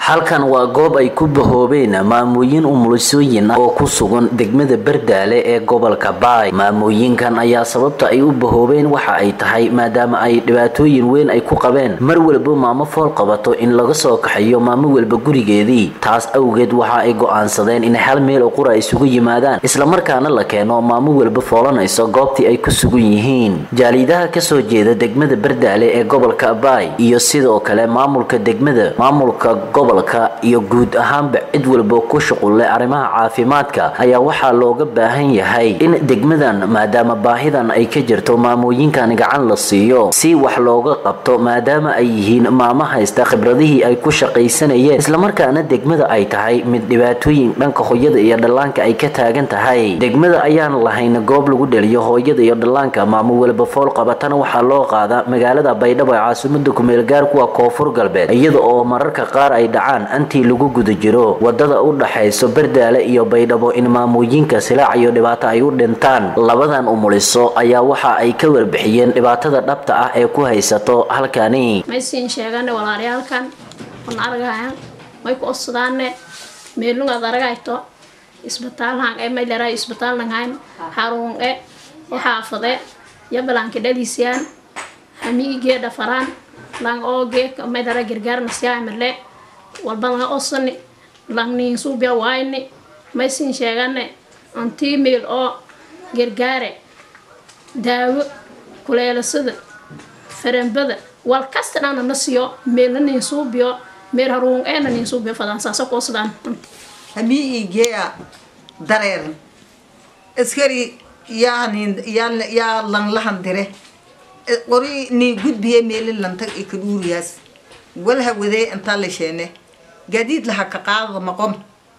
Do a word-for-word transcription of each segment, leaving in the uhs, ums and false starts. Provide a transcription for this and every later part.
halkan waa goob ay ku bahoobeen maamooyin umulisooyin oo ku sugan degmada Bardaale ee gobolka Baay. Maamooyinkan ayaa sababta ay u bahoobeen waxa ay tahay maadaama ay dhibaatooyin weyn ay ku qabeen mar walba maamo fool qabato in laga soo kaxeeyo maamo walba gurigeedii. Taas awgeed waxa ay go'aansadeen in hal meel oo qura isugu yimaadaan isla markaana la keeno maamo walba foolanayso goobtii ay ku sugan yihiin. Jaalidaha ka soo jeeda degmada Bardaale ee gobolka Baay iyo sidoo kale maamulka degmada maamulka gobolka iyo guud ahaanba cid walba ku shuqul leh arrimaha caafimaadka ayaa waxa looga baahan yahay in degmadan maadaama baahidan ay ka jirto maamooyinkan gacan la siiyo si wax looga qabto maadaama ay yihiin maamo haysta khibradihii ay ku shaqaysanayeen isla markaana degmada ay tahay mid dhibaatooyin dhanka hooyada iyo dhallaanka ay ka taagan tahay. Degmada ayaan lahayn goob lagu dhaliyo hooyada iyo dhallaanka maamo walba fool qabatana waxa loo qaadaa magaalada Baydhabo ee caasimadda ku meel gaar kuwa Koonfur Galbeed iyada oo mararka qaar ay antii lagu guda jiro wadada u dhaxayso Bardaale iyo Baydhabo in maamooyinka silaac iyo dhibaato ay u dhintaan. Labadan umuliso ayaa waxa ay ka warbixiyeen dhibaatada dhabta ah ee ku haysato halkani. Ma siin sheegan walaaliyalkan on argaayaan may ku osdaane meelunga daragayto isbitaalhan ay may leeray isbitaalna hayn xarun ee xaafade yabalanka dhalisiyaan hamiige dhafaraan lang ooge may dara gargaarna siyaamle walbana osani langnin suubiya wayni may siin sheegane anti meel oo gargaare daawo kuleelasada farambada wal kastana nasiyo meelnin suubiyo meel harun eena nin suubiyo fadansa soo qoosdan hami igeya dareer askari yaani yaan ya lang lahan dire qori ni gudbiye meel lanta ikduuriyas walha waday inta la sheene جديد لها كقاضي مقام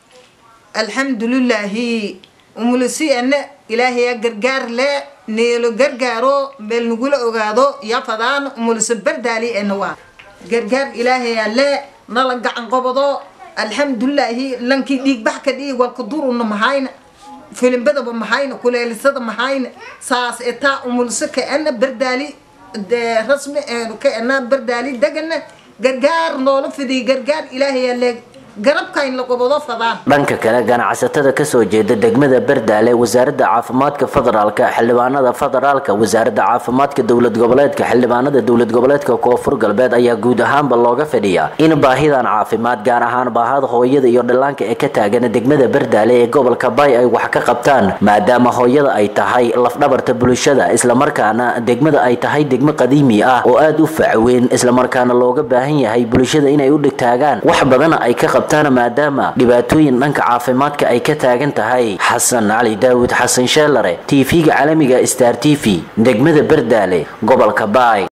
الحمد لله وملسي أن إلهي جرجار لا نيلو جرجارو بل نقول أجادو يا فضان وملسي بردالي إنوا جرجار إلهي لا نلقى عن قبضو الحمد لله لنكي ديك بحكي دي والقدور إنه محاين فيلم بدأ بمحاين كل اللي صدق محاين ساس إتا وملسي كأنه بردالي رسمي كأنه بردالي دجنة gargaar noolo fidii gargaar ilaahay leeg garabka in la qabado fadaan. Dhanka kale ganacsatada ka soo jeeda degmada Bardaale wasaaradda caafimaadka federaalka xildhibaanada federaalka wasaaradda caafimaadka dawlad goboleedka xildhibaanada dawlad goboleedka Koonfur Galbeed ayaa guud ahaanba looga fadhiyaa in baahidan caafimaad gaar ahaan baahida hooyada iyo dhallaanka ee ka taagan degmada Bardaale ee gobolka Baay ay wax ka qabtaan maadaama hooyada ay tahay laf dhabarta bulshada isla markaana degmada ay tahay degmo qadiimi ah oo aad u facweyn isla markaana looga baahan yahay bulshada inay u dhigtaagaan wax badan ay ka تانا ماداما dhibaatooyin dhanka caafimaadka ay ka taagan tahay. Xasan Cali Daawud Xasan Sheelare T V-ga caalamiga Star T V degmada Bardaale gobolka Baay.